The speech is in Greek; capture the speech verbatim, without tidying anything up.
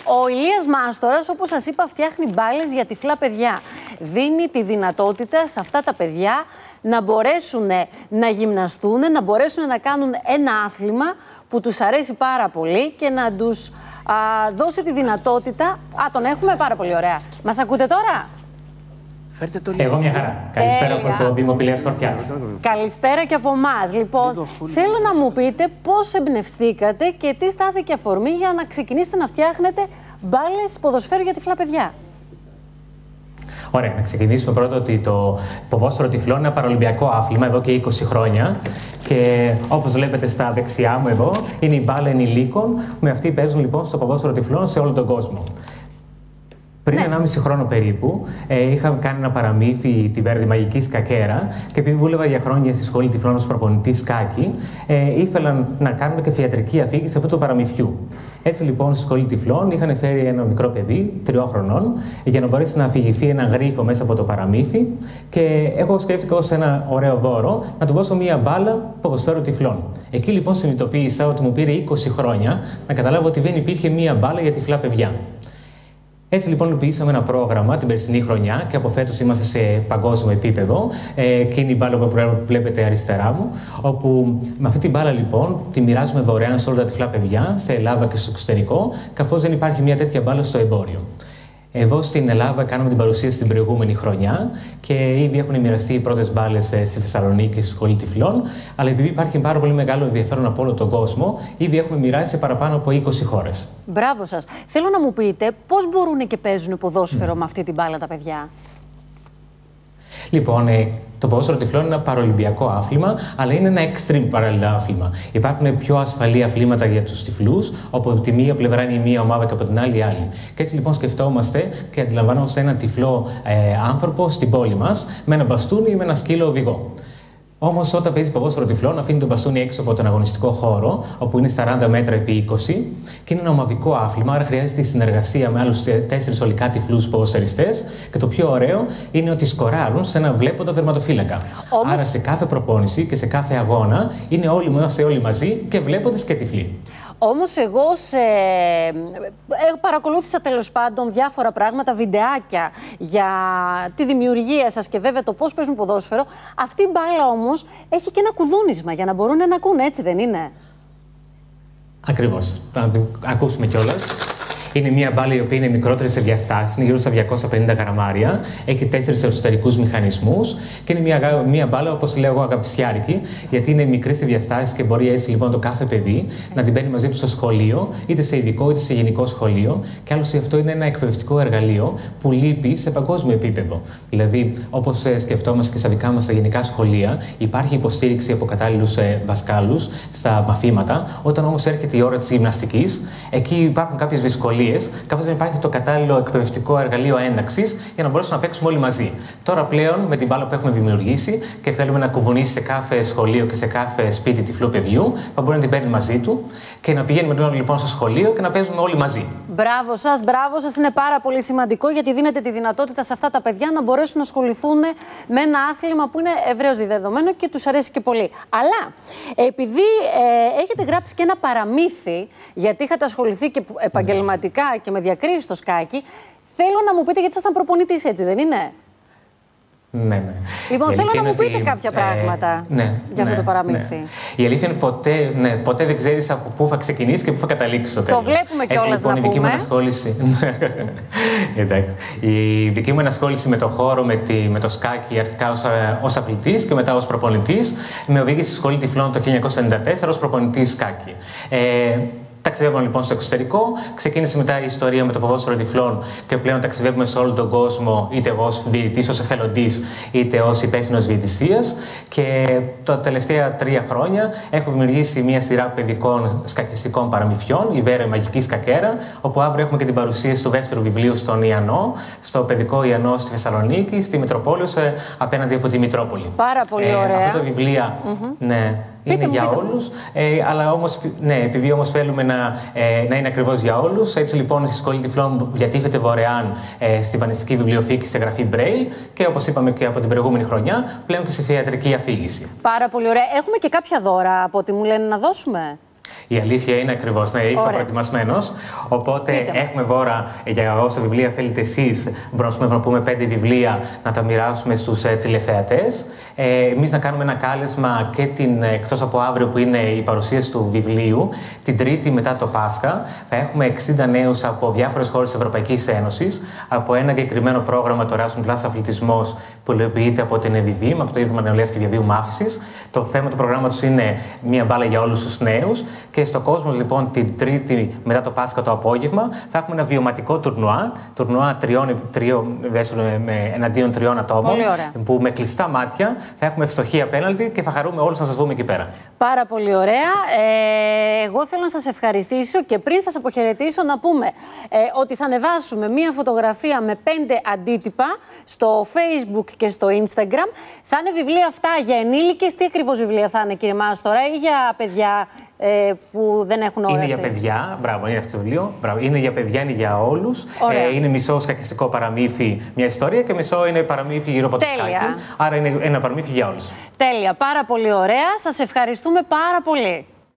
Ο Ηλίας Μάστορας, όπως σας είπα, φτιάχνει μπάλες για τυφλά παιδιά. Δίνει τη δυνατότητα σε αυτά τα παιδιά να μπορέσουν να γυμναστούν, να μπορέσουν να κάνουν ένα άθλημα που τους αρέσει πάρα πολύ και να τους α, δώσει τη δυνατότητα... Α, τον έχουμε πάρα πολύ ωραία. Μας ακούτε τώρα? Φέρτε το Εγώ μια χαρά. Καλησπέρα από το Δήμο Πηλαίας Χορτιάς. Καλησπέρα και από εμάς. Λοιπόν, θέλω να μου πείτε πώς εμπνευστήκατε και τι στάθηκε αφορμή για να ξεκινήσετε να φτιάχνετε μπάλες ποδοσφαίρου για τυφλά παιδιά. Ωραία, να ξεκινήσουμε πρώτα ότι το ποδόσφαιρο τυφλών είναι ένα παραολυμπιακό άθλημα εδώ και είκοσι χρόνια. Και όπως βλέπετε στα δεξιά μου εδώ, είναι η μπάλα ενηλίκων. Με αυτή παίζουν λοιπόν στο ποδόσφαιρο τυφλών σε όλο τον κόσμο. Πριν ναι. ενάμιση χρόνο περίπου, ε, είχα κάνει ένα παραμύθι, τη Βέρνη Μαγική Σκακέρα, και επειδή δούλευα για χρόνια στη σχολή τυφλών ως προπονητής σκάκι, ε, ήθελα να κάνουμε και θεατρική αφήγηση αυτού του παραμυθιού. Έτσι λοιπόν, στη σχολή τυφλών είχαν φέρει ένα μικρό παιδί, τριών χρονών, για να μπορέσει να αφηγηθεί ένα γρίφο μέσα από το παραμύθι. Και εγώ σκέφτηκα ως ένα ωραίο δώρο να του δώσω μία μπάλα ποδοσφαίρου τυφλών. Εκεί λοιπόν συνειδητοποίησα ότι μου πήρε είκοσι χρόνια να καταλάβω ότι δεν υπήρχε μία μπάλα για τυφλά παιδιά. Έτσι λοιπόν υλοποιήσαμε ένα πρόγραμμα την περσινή χρονιά και από φέτος είμαστε σε παγκόσμιο επίπεδο ε, και είναι η μπάλα που βλέπετε αριστερά μου, όπου με αυτή την μπάλα λοιπόν τη μοιράζουμε δωρεάν σε όλα τα τυφλά παιδιά, σε Ελλάδα και στο εξωτερικό, καθώς δεν υπάρχει μια τέτοια μπάλα στο εμπόριο. Εδώ στην Ελλάδα κάναμε την παρουσίαση την προηγούμενη χρονιά και ήδη έχουν μοιραστεί οι πρώτες μπάλες στη Θεσσαλονίκη, στη Σχολή Τυφλών. Αλλά επειδή υπάρχει πάρα πολύ μεγάλο ενδιαφέρον από όλο τον κόσμο, ήδη έχουμε μοιράσει σε παραπάνω από είκοσι χώρες. Μπράβο σας. Θέλω να μου πείτε πώς μπορούν και παίζουν ποδόσφαιρο mm. με αυτή την μπάλα τα παιδιά. Λοιπόν, ε, το ποδόσφαιρο τυφλών είναι ένα παραολυμπιακό άθλημα, αλλά είναι ένα extreme παράλληλα άθλημα. Υπάρχουν πιο ασφαλή αθλήματα για τους τυφλούς, όπου από τη μία πλευρά είναι η μία ομάδα και από την άλλη η άλλη. Και έτσι λοιπόν σκεφτόμαστε και αντιλαμβάνομαστε έναν τυφλό ε, άνθρωπο στην πόλη μας, με ένα μπαστούνι ή με ένα σκύλο οδηγό. Όμως, όταν παίζει ποδόσφαιρο τυφλών, αφήνει τον μπαστούνι έξω από τον αγωνιστικό χώρο, όπου είναι σαράντα μέτρα επί είκοσι, και είναι ένα ομαδικό άθλημα, άρα χρειάζεται συνεργασία με άλλους τέσσερις ολικά τυφλούς ποδοσφαιριστές. Και το πιο ωραίο είναι ότι σκοράρουν σε ένα βλέποντα τερματοφύλακα. Όμως... Άρα, σε κάθε προπόνηση και σε κάθε αγώνα είναι όλοι, είμαστε όλοι μαζί και βλέποντες και τυφλοί. Όμως εγώ σε... παρακολούθησα τέλος πάντων διάφορα πράγματα, βιντεάκια για τη δημιουργία σας και βέβαια το πώς παίζουν ποδόσφαιρο. Αυτή η μπάλα όμως έχει και ένα κουδούνισμα για να μπορούν να ακούν, έτσι δεν είναι? Ακριβώς. Θα το ακούσουμε κιόλας. Είναι μια μπάλα η οποία είναι μικρότερη σε διαστάσεις, είναι γύρω στα διακόσια πενήντα γραμμάρια, έχει τέσσερις εσωτερικούς μηχανισμούς και είναι μια, μια μπάλα, όπως λέω εγώ, αγαπησιάρικη, γιατί είναι μικρή σε διαστάσεις και μπορεί έτσι λοιπόν το κάθε παιδί να την παίρνει μαζί του στο σχολείο, είτε σε ειδικό είτε σε γενικό σχολείο. Και άλλωστε αυτό είναι ένα εκπαιδευτικό εργαλείο που λείπει σε παγκόσμιο επίπεδο. Δηλαδή, όπως σκεφτόμαστε και στα δικά μας τα γενικά σχολεία, υπάρχει υποστήριξη από κατάλληλους δασκάλους στα μαθήματα. Όταν όμως έρχεται η ώρα της γυμναστικής, εκεί υπάρχουν κάποιες δυσκολίες, καθώς δεν υπάρχει το κατάλληλο εκπαιδευτικό εργαλείο ένταξης για να μπορέσουμε να παίξουμε όλοι μαζί. Τώρα πλέον, με την μπάλα που έχουμε δημιουργήσει και θέλουμε να κουβουνίσει σε κάθε σχολείο και σε κάθε σπίτι τυφλού παιδιού, θα μπορεί να την παίρνει μαζί του και να πηγαίνουμε λοιπόν στο σχολείο και να παίζουμε όλοι μαζί. Μπράβο σας, μπράβο σας. Είναι πάρα πολύ σημαντικό, γιατί δίνετε τη δυνατότητα σε αυτά τα παιδιά να μπορέσουν να ασχοληθούν με ένα άθλημα που είναι ευρέως διδεδομένο και τους αρέσει και πολύ. Αλλά επειδή ε, έχετε γράψει και ένα παραμύθι, γιατί είχατε ασχοληθεί και επαγγελματικά και με διακρίσεις στο σκάκι, θέλω να μου πείτε, γιατί ήσασταν προπονητής, έτσι δεν είναι? Ναι, ναι. Λοιπόν, θέλω να μου πείτε ότι... κάποια πράγματα ε, ναι, για αυτό ναι, το παραμύθι. Ναι. Η αλήθεια είναι ποτέ, ναι, ποτέ δεν ξέρεις από πού θα ξεκινήσει και πού θα καταλήξει στο τέλος. Το βλέπουμε κιόλας, λοιπόν, να η δική πούμε. Μου ενασχόληση... Εντάξει. Η δική μου ενασχόληση με το χώρο, με, τη, με το σκάκι, αρχικά ως, ως αθλητής και μετά ως προπονητής, με οδήγησε στη Σχολή Τυφλών το χίλια εννιακόσια ενενήντα τέσσερα ως προπονητής σκάκι. Ε, Ταξιδεύουμε λοιπόν στο εξωτερικό. Ξεκίνησε μετά η ιστορία με το ποδόσφαιρο τυφλών και πλέον ταξιδεύουμε σε όλο τον κόσμο, είτε εγώ ως διαιτητής, ως εθελοντής, είτε ως υπεύθυνος διαιτησίας. Και τα τελευταία τρία χρόνια έχω δημιουργήσει μια σειρά παιδικών σκακιστικών παραμυθιών, η Βέρνη Μαγική Σκακέρα, όπου αύριο έχουμε και την παρουσίαση του δεύτερου βιβλίου στον Ιαννό, στο παιδικό Ιαννό στη Θεσσαλονίκη, στη Μητροπόλεω, απέναντι από τη Μητρόπολη. Πάρα πολύ ωραία. Ε, αυτά τα βιβλία. Mm-hmm. Ναι. Είναι πείτε για όλους, ε, αλλά όμως, ναι, επειδή όμως θέλουμε να, ε, να είναι ακριβώς για όλους, έτσι λοιπόν στη Σχολή Τυφλών διατίθεται δωρεάν ε, στη Πανελληνική Βιβλιοθήκη σε γραφή Braille και όπως είπαμε και από την προηγούμενη χρονιά, πλέον και σε θεατρική αφήγηση. Πάρα πολύ ωραία. Έχουμε και κάποια δώρα από ό,τι μου λένε να δώσουμε. Η αλήθεια είναι ακριβώς, ναι, ήρθα προετοιμασμένος. Οπότε Πείτε έχουμε δώρα για όσα βιβλία θέλετε εσείς. Μπορούμε να πούμε πέντε βιβλία να τα μοιράσουμε στους ε, τηλεθεατές. Ε, εμείς να κάνουμε ένα κάλεσμα και την, εκτός από αύριο που είναι η παρουσίαση του βιβλίου, την Τρίτη μετά το Πάσχα. Θα έχουμε εξήντα νέους από διάφορες χώρες της Ευρωπαϊκής Ένωσης, από ένα εγκεκριμένο πρόγραμμα, το Erasmus Plus Αθλητισμός, που υλοποιείται από την ΕΒΙΒΗΜ, από το Ίδρυμα Νεολαίας και Διαβίου Μάθησης. Το θέμα του προγράμματος είναι μία μπάλα για όλους τους νέους. Και στο κόσμο, λοιπόν, την Τρίτη μετά το Πάσχα το απόγευμα, θα έχουμε ένα βιωματικό τουρνουά, τουρνουά τριών, τριών, με, εναντίον τριών ατόμων, που με κλειστά μάτια θα έχουμε ευστοχή απέναντι και θα χαρούμε όλους να σας δούμε εκεί πέρα. Πάρα πολύ ωραία. Ε, εγώ θέλω να σας ευχαριστήσω και πριν σας αποχαιρετήσω να πούμε ε, ότι θα ανεβάσουμε μία φωτογραφία με πέντε αντίτυπα στο Facebook και στο Instagram. Θα είναι βιβλία αυτά για ενήλικες. Τι ακριβώς βιβλία θα είναι, κύριε Μάστορα, ή για παιδιά ε, που δεν έχουν όραση? Είναι για παιδιά, μπράβο, είναι αυτό το βιβλίο. Μπράβο. Είναι για παιδιά, είναι για όλους. Ε, είναι μισό σκακιστικό παραμύθι, μια ιστορία, και μισό είναι παραμύθι γύρω από το σκάκι. Άρα είναι ένα παραμύθι για όλους. Τέλεια, πάρα πολύ ωραία. Σας ευχαριστούμε πάρα πολύ.